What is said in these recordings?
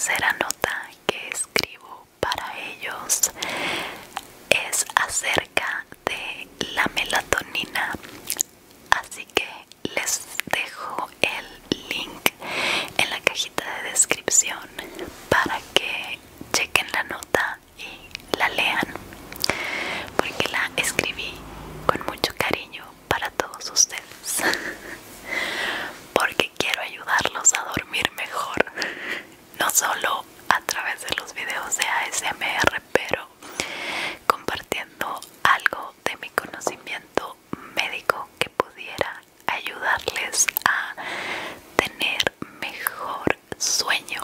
tercera nota que escribo para ellos es acerca de la melatonina, así que les dejo el link en la cajita de descripción para que chequen la nota y la lean, porque la escribí con mucho cariño para todos ustedes, porque quiero ayudarlos a dormir mejor, no solo a través de los videos de ASMR, pero compartiendo algo de mi conocimiento médico que pudiera ayudarles a tener mejor sueño.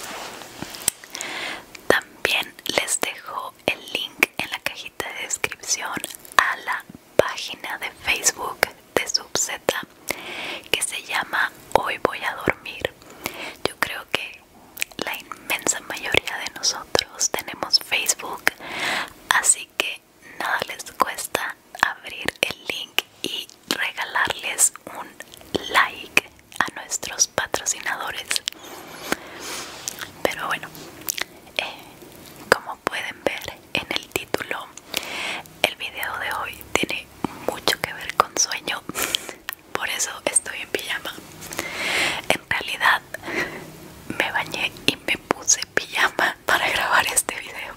También les dejo el link en la cajita de descripción a la página de Facebook de Subzeta que se llama Hoy Voy a Dormir. Yo creo que la inmensa mayoría de nosotros tenemos Facebook, así que nada les cuesta abrir el link y regalarles un like a nuestros patrocinadores. Pero bueno, como pueden ver en el título, el video de hoy tiene mucho que ver con sueño, por eso estoy en pijama. En realidad me bañé y me puse pijama para grabar este video,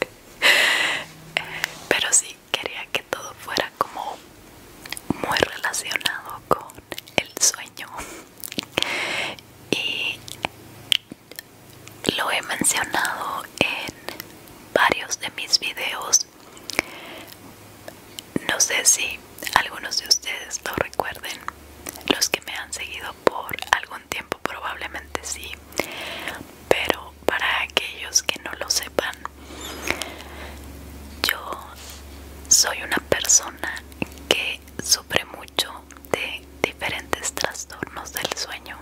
pero sí quería que todo fuera como muy relacionado con el sueño, y lo he mencionado en varios de mis videos. No sé si algunos de ustedes lo recuerden, los que me han seguido por algún tiempo probablemente sí, pero para aquellos que no lo sepan, yo soy una persona que sufre mucho de diferentes trastornos del sueño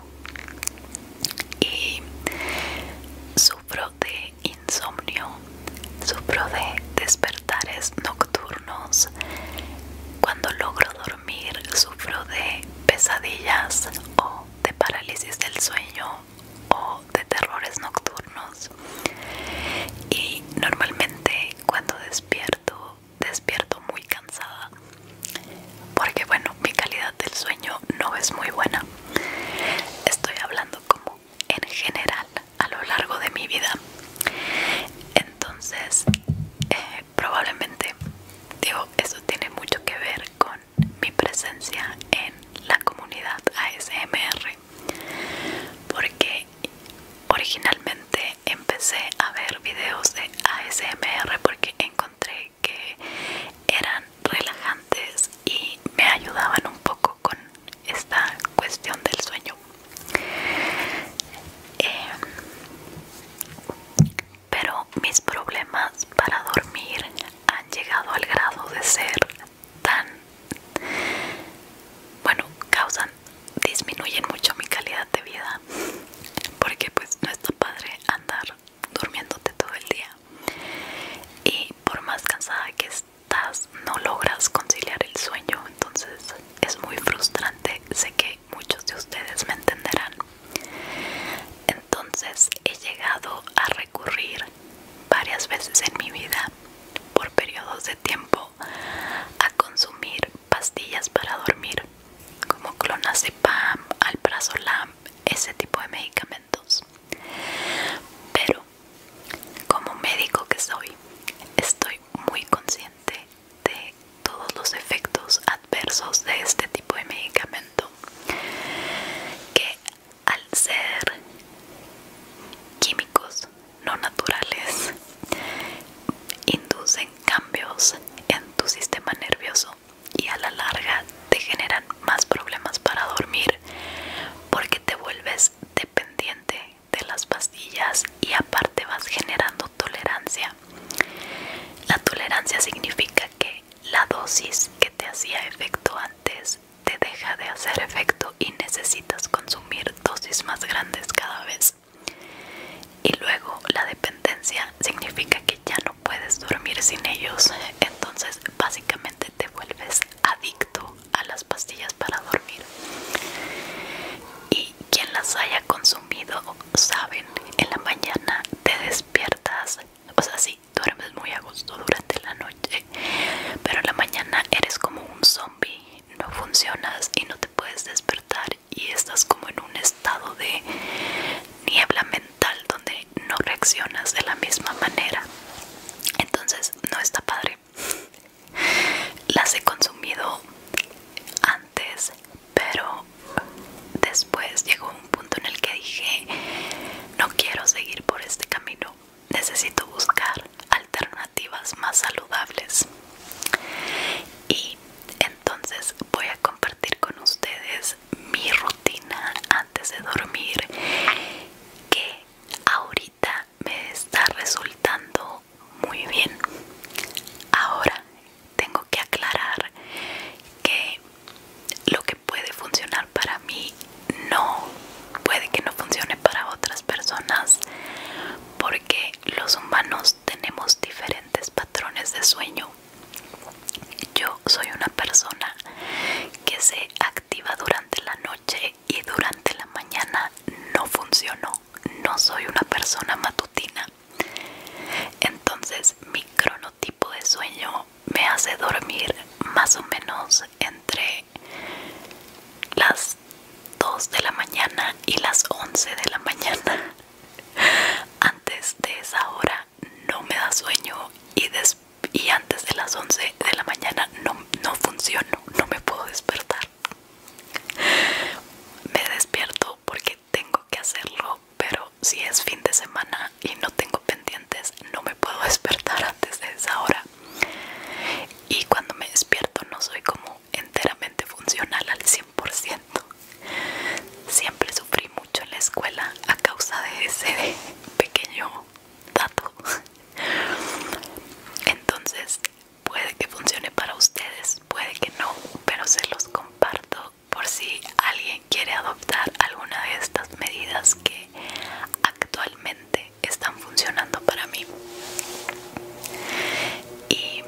y sufro de insomnio, sufro de despertares nocturnos. Cuando logro dormir sufro de pesadillas o de parálisis del sueño o de terrores nocturnos, y normalmente cuando despierto muy cansada, porque bueno, mi calidad del sueño no es muy buena. Estoy hablando como en general a lo largo de mi vida. Entonces probablemente, digo, eso tiene mucho que ver con mi presencia en la comunidad ASMR, porque originalmente empecé a ver videos de ASMR porque encontré que eran relajantes y me ayudaban un poco con esta cuestión del sueño. Pero mis problemas para dormir han llegado al grado de ser tan, bueno, disminuyen mucho mi calidad de vida, porque pues no está padre andar durmiéndote todo el día, y por más cansada que estás no logras conciliar el sueño. Entonces es muy frustrante, sé que muchos de ustedes me entenderán. Entonces he llegado a recurrir varias veces en mi vida, por periodos de tiempo, a consumir pastillas para dormir como clonazepam, alprazolam, ese tipo de medicamentos. Pero como médico que soy, estoy muy consciente de todos los efectos adversos de este tipo de medicamento, que al ser químicos no naturales inducen cambios en tu sistema nervioso y a la larga te generan más problemas para dormir, porque te vuelves dependiente de las pastillas y aparte vas generando tolerancia. La tolerancia significa que la dosis que te hacía efecto antes te deja de hacer efecto y necesitas consumir dosis más grandes cada vez. Y luego la dependencia significa que ya no puedes dormir sin ellos, entonces básicamente te vuelves adicto a las pastillas para dormir. Y quien las haya consumido saben, en la mañana reaccionas de la misma manera. Entonces no está padre. Las he consumido antes, pero después llegó un punto en el que dije, no quiero seguir por este camino, necesito buscar alternativas más saludables. Y entonces voy a compartir con ustedes mi rutina antes de dormir, que ahorita me está resultando muy bien. Ahora tengo que aclarar que lo que puede funcionar para mí puede que no funcione para otras personas, porque los humanos tenemos diferentes patrones de sueño. Yo soy una persona que se activa durante la noche y durante la mañana no funciono. No soy una persona matutina. Entonces mi cronotipo de sueño me hace dormir más o menos entre las 2 de la mañana y las 11 de la mañana. Antes de esa hora no me da sueño, y antes de las 11 de la mañana no funciono, no me puedo despertar. Me despierto porque tengo que hacerlo, pero si es fin de semana y no tengo pendientes, no me puedo despertar antes de esa hora. Y cuando me despierto no soy como enteramente funcional al 100%. Siempre sufrí mucho en la escuela a causa de ese pequeño dato. Entonces puede que funcione para ustedes, puede que no, pero se los comparto por si alguien quiere adoptar alguna de estas medidas que actualmente están funcionando para mí. Y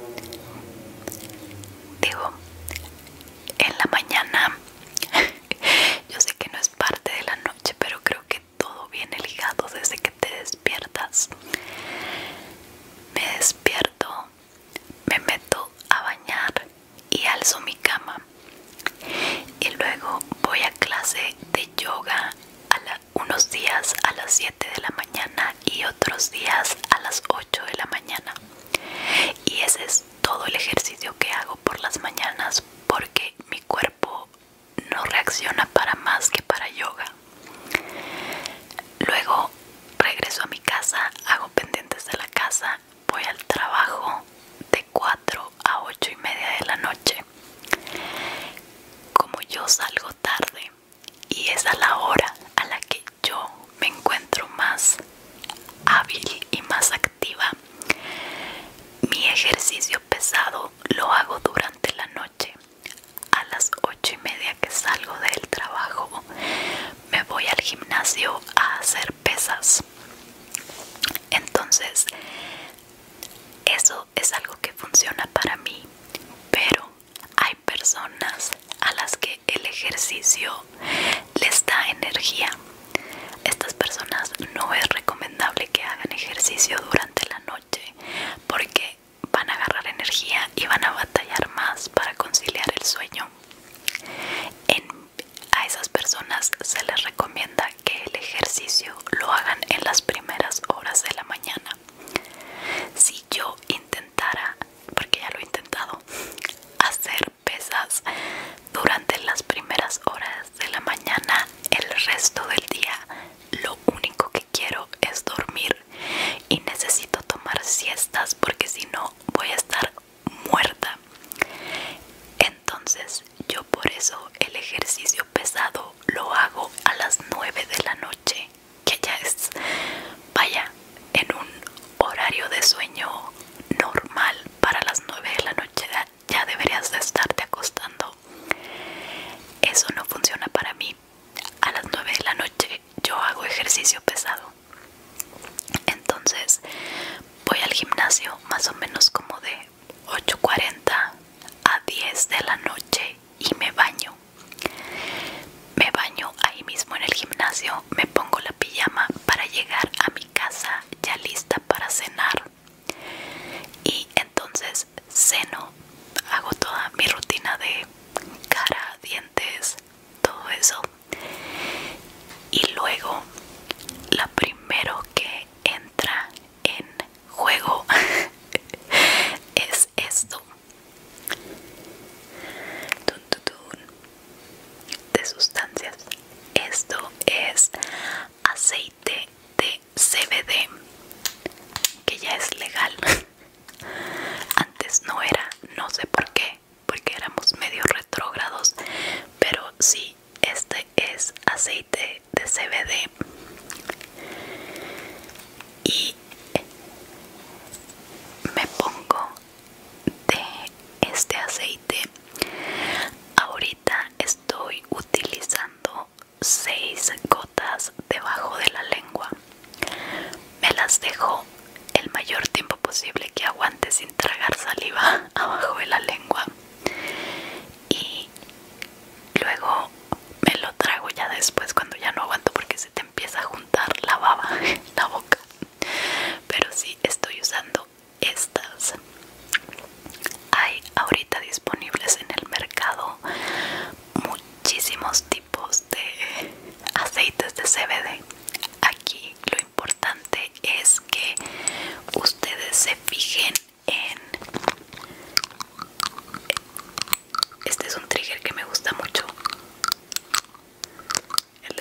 digo, en la mañana, yo sé que no es parte de la noche, pero creo que todo viene ligado desde que te despiertas. Me despierto, me meto a bañar y alzo mi cama. Y luego voy a clase de yoga unos días a las 7 de la mañana y otros días a las 8 de la mañana. Y ese es todo el ejercicio que hago por las mañanas, porque mi cuerpo no reacciona para más que para yoga. Luego regreso a mi casa, hago pendientes de la casa, voy al trabajo de 4 a 8 y media de la noche. Como yo salgo tarde y es a la hora a la que yo me encuentro más hábil y más activa, mi ejercicio pesado lo hago durante la noche. A las 8 y media que salgo del trabajo, me voy al gimnasio a hacer pesas. Entonces, eso es algo que funciona para mí, pero hay personas a las que el ejercicio les da energía. Estas personas no es recomendable que hagan ejercicio durante la noche, porque van a agarrar energía y van a batallar más para conciliar el sueño. A esas personas se les recomienda que el ejercicio lo hagan en las primeras horas de la mañana. Si yo intentara, porque ya lo he intentado, hacer pesas durante las primeras horas de la mañana, el resto del día lo único que quiero es dormir y necesito tomar siestas, porque si no voy a estar muerta. Entonces yo por eso el ejercicio pesado lo hago a las 9 de la noche, que ya es, vaya, en un horario de sueño normal. Para las 9 de la noche ya deberías de estarte acostando. Eso no funciona para mí. A las 9 de la noche yo hago ejercicio pesado. Entonces voy al gimnasio más o menos como de 8:40 a 10 de la noche y me baño. Me baño ahí mismo en el gimnasio, me pongo la pijama para llegar a mi casa ya lista para cenar. Y entonces ceno, hago toda mi rutina de cara, dientes, todo eso. Y luego, lo primero que las dejo el mayor tiempo posible que aguante sin tragar saliva abajo de la lengua, y luego me lo trago ya después cuando ya no aguanto, porque se te empieza a juntar la baba en la boca. Pero sí, estoy usando estas. Hay ahorita disponibles en el mercado muchísimos tipos de aceites de CBD. Aquí lo importante es que ustedes se fijen en... Este es un trigger que me gusta mucho,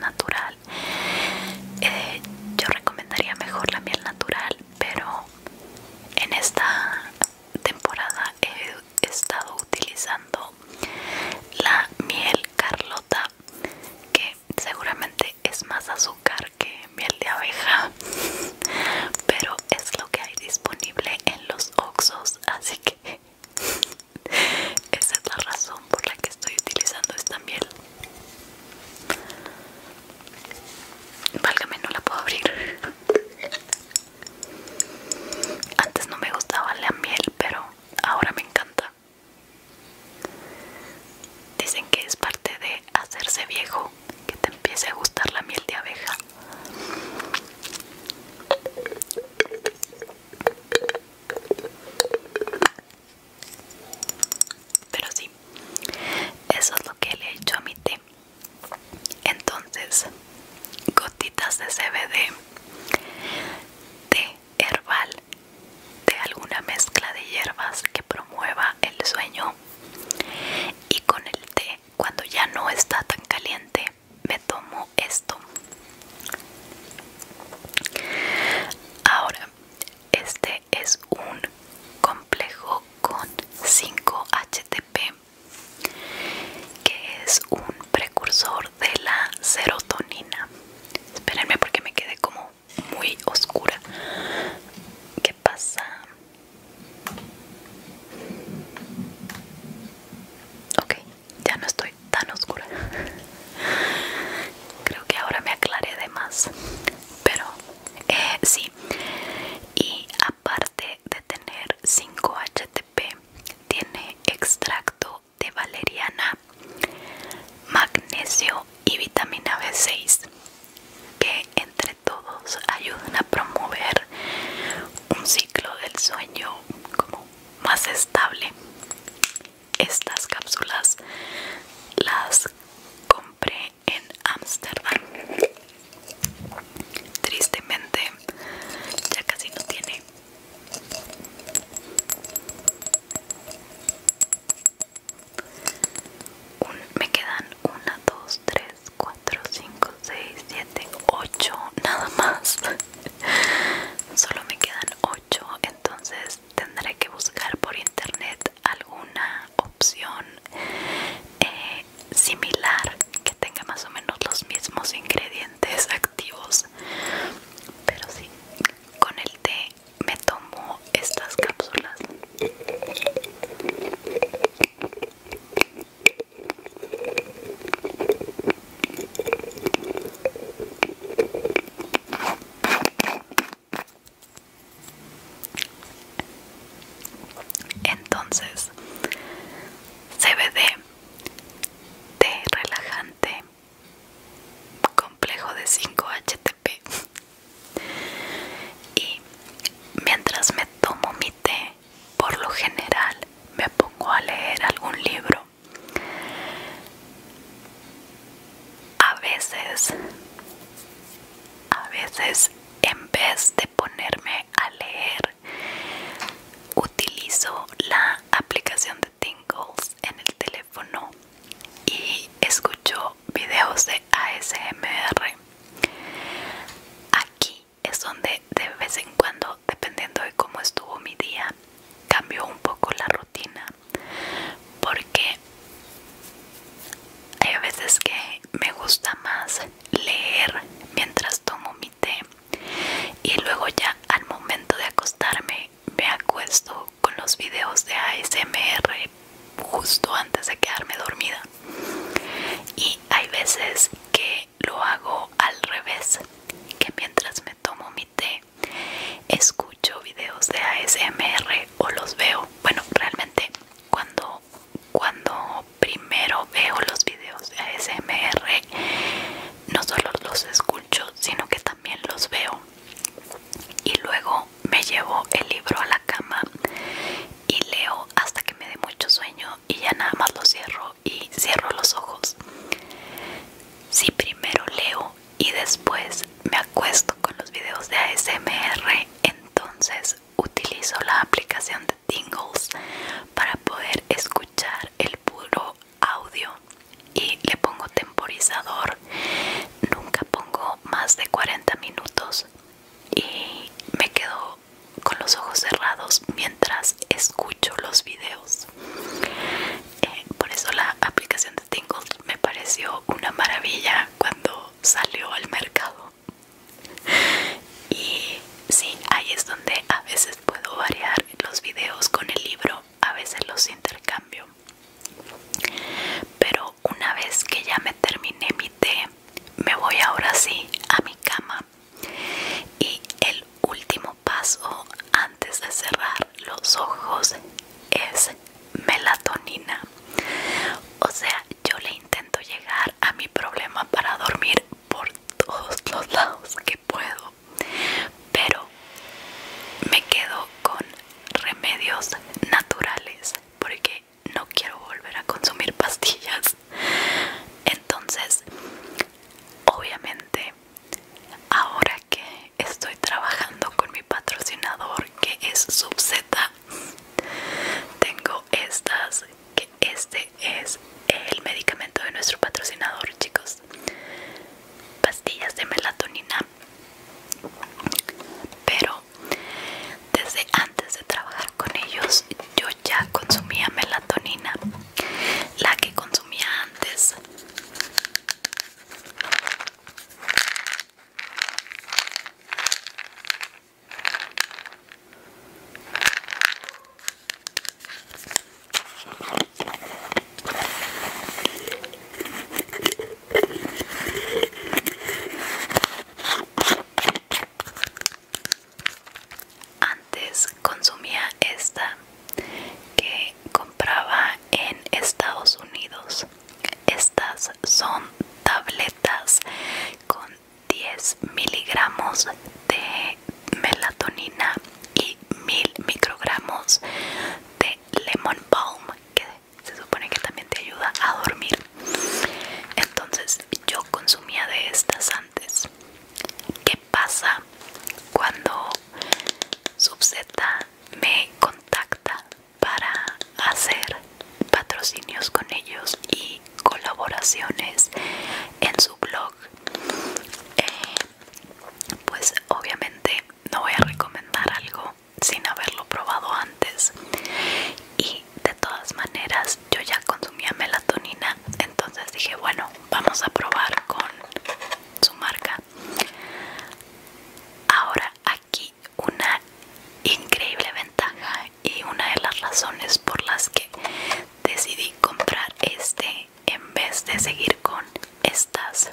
natural. Yo recomendaría mejor la miel natural, pero en esta temporada he estado utilizando la miel Carlota, que seguramente es más azúcar que miel de abeja, pero es lo que hay disponible en los Oxxos, así que esa es la razón por la que estoy utilizando esta miel. Válgame, no la puedo abrir. Antes no me gustaba la miel, pero ahora me encanta. Dicen que es parte de hacerse viejo, que te empiece a gustar la miel de abeja. Pero sí, eso es lo que le he hecho a mi té. Entonces, gotitas de CBD, té herbal, de alguna mezcla de hierbas que promueva el sueño. Y con el té, cuando ya no está tan caliente, me tomo esto. Ahora, este es un complejo con 5-HTP, que es un precursor de la serotonina. Espérenme porque me quedé como muy oscura. ¿Qué pasa? Ok, ya no estoy tan oscura. Creo que ahora me aclaré de más. Pero sí. Y aparte de tener 5-HTP, tiene extracto de valeriana, magnesio y vitamina B6, que entre todos ayudan a promover un ciclo del sueño como más estable. Estas cápsulas las compré en Ámsterdam. Tristemente ya casi no tiene. Me quedan 1, 2, 3, 4, 5, 6, 7, 8 nada más. Solo me quedan 8, entonces tendré que buscar por internet alguna opción similar que tenga más o menos los mismos ingredientes activos. Pero sí, con el té me tomo estas cápsulas. Entonces, CBD, té relajante, complejo de 5-HTP. Y mientras me tomo mi té, por lo general me pongo a leer algún libro. A veces en vez de ponerme a leer, utilizo la aplicación de Tingles en el teléfono y escucho videos de ASMR. Aquí es donde de vez en cuando, dependiendo de cómo estuvo mi día, cambio un poco la rutina, porque hay veces que me gusta más leer mientras tomo mi té y luego ya al momento de acostarme me acuesto con los videos de ASMR justo antes de quedarme dormida. Y hay veces que lo hago al revés, que mientras me tomo mi té escucho videos de ASMR o los veo. Bueno, realmente cuando primero veo los videos de ASMR, no solo los escucho, pareció una maravilla cuando salió al mercado. Y sí, ahí es donde a veces puedo variar los videos con el libro, a veces los intercambio. Pero una vez que ya me terminé mi té, me voy ahora sí a mi cama. Y el último paso antes de cerrar los ojos es melatonina. O sea, yo le intento llegar a mi problema para dormir por todos los lados que puedo, pero me quedo con remedios naturales porque no quiero volver a consumir pastillas. Entonces, obviamente, ahora que estoy trabajando con mi patrocinador, que es Subzeta, tengo estas, que este es el medicamento de nuestro patrocinador, chicos. Pastillas de melatonina. Pero desde antes de trabajar con ellos, yo ya consumía melatonina. La que consumía antes consumía esta que compraba en Estados Unidos. Estas son tabletas con 10 miligramos de melatonina y 1000 microgramos de lemon balm, que se supone que también te ayuda a dormir. Entonces yo consumía de estas antes. ¿Qué pasa cuando Subzeta me contacta para hacer patrocinios con ellos y colaboraciones en su blog? Pues obviamente no voy a recomendar algo sin haberlo probado antes, y de todas maneras yo ya consumía melatonina, entonces dije, bueno, vamos a probar con su marca. Ahora, aquí una increíble ventaja y una de las razones por las que decidí comprar este en vez de seguir con estas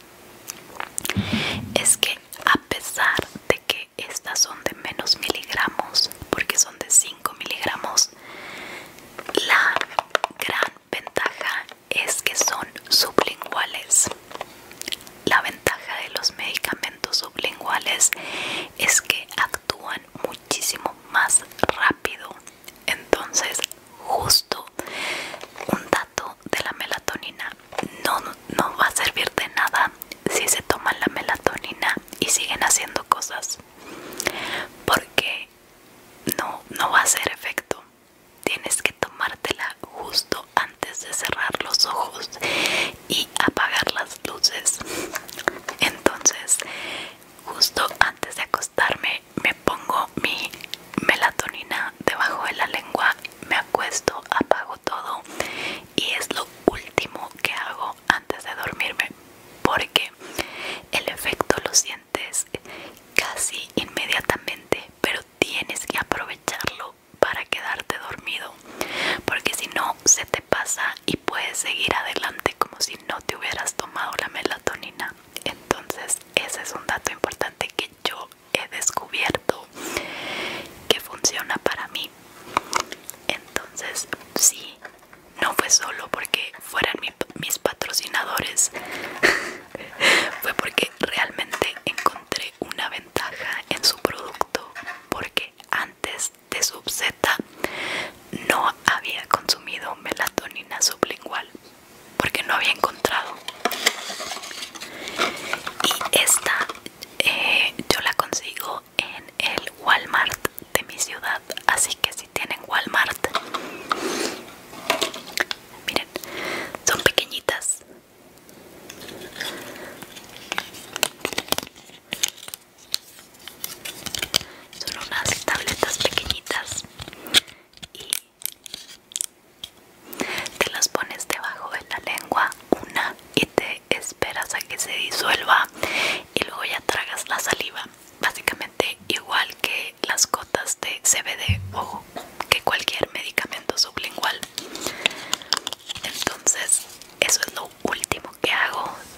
es que, a pesar de que estas son de menos miligramos, porque son de 5 miligramos, la gran ventaja es que son sublinguales. La ventaja de los medicamentos sublinguales es que actúan muchísimo más rápido. Entonces, justo un dato de la melatonina: no va a servir de nada si se toman la melatonina y siguen haciendo cosas, porque no va a hacer efecto. Tienes que tomártela justo antes de cerrar los ojos y apagar las luces. Entonces, justo antes de acostarme, me pongo mi melatonina debajo de la lengua, me acuesto, apago todo y es lo último que hago antes de dormirme, porque el efecto lo sientes casi inmediatamente, pero tienes que aprovecharlo para quedarte dormido, porque si no se te pasa y puedes seguir adelante como si no te hubieras tomado la melatonina. Entonces ese es un dato importante que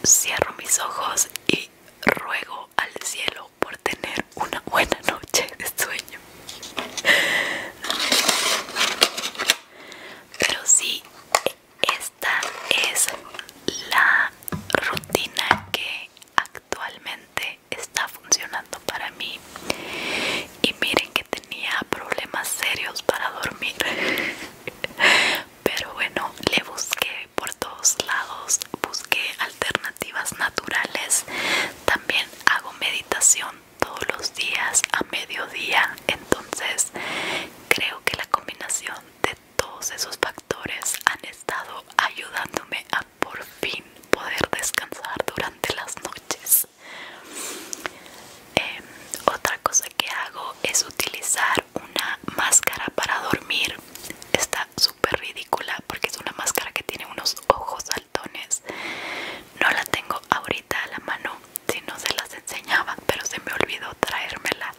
cierro mis ojos y ruego al cielo por tener una buena noche de sueño. Pero sí, esta es la rutina que actualmente está funcionando para mí. Y miren que tenía problemas serios para dormir. Pero bueno, le busqué por todos lados, busqué alternativas naturales. También hago meditación todos los días a mediodía. Entonces creo que la combinación de todos esos factores han estado ayudándome a por fin poder descansar durante las noches. Otra cosa que hago es utilizar una máscara para dormir. Está súper ridícula porque es una máscara que tiene unos ojos saltones. No la tengo ahorita a la mano, si no se las enseñaba, pero se me olvidó traérmela.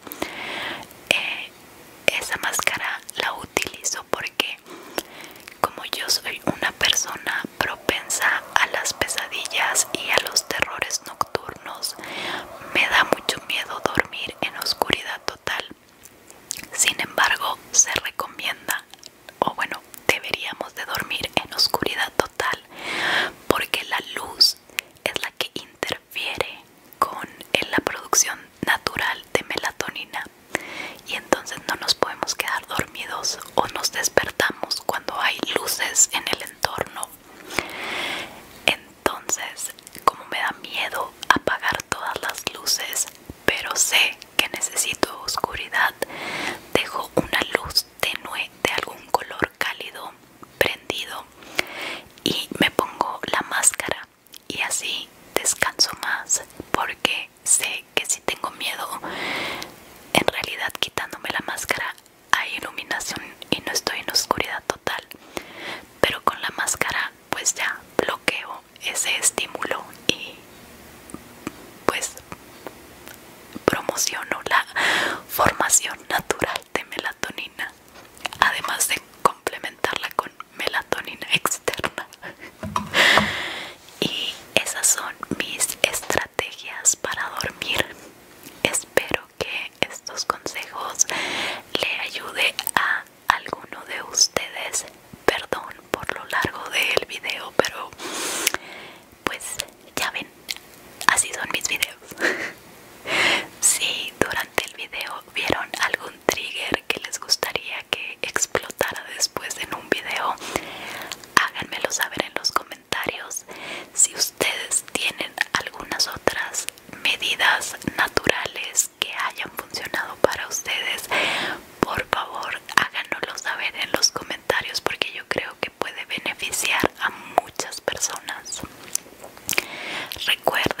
Esa máscara la utilizo porque como yo soy una persona propensa a las pesadillas y a los terrores nocturnos, me da mucho miedo dormir en oscuridad total. Sin embargo, se recomienda, o bueno, deberíamos de dormir en oscuridad total, porque la luz es la que interfiere con la producción natural de melatonina, y entonces no nos podemos quedar dormidos o nos despertamos cuando hay luces en el entorno. Entonces, como me da miedo apagar todas las luces, pero sé que necesito oscuridad, dejo una luz tenue de algún color cálido prendido y me pongo la máscara, y así descanso más, porque sé que si tengo miedo, en realidad quitándome la máscara hay iluminación y no estoy en oscuridad total, pero con la máscara pues ya bloqueo ese estímulo y pues promociono la formación natural de melatonina, además de complementarla con melatonina externa. Y esas son mis estrategias para dormir. Espero que estos consejos le ayude a alguno de ustedes. Perdón por lo largo del video, pero pues ya ven, así son mis videos. Si durante el video vieron algún trigger que les gustaría que explotara después en un video, háganmelo saber en los comentarios. Si ustedes tienen algunas otras medidas naturales que hayan funcionado para ustedes, por favor háganoslo saber en los comentarios, porque yo creo que puede beneficiar a muchas personas. Recuerden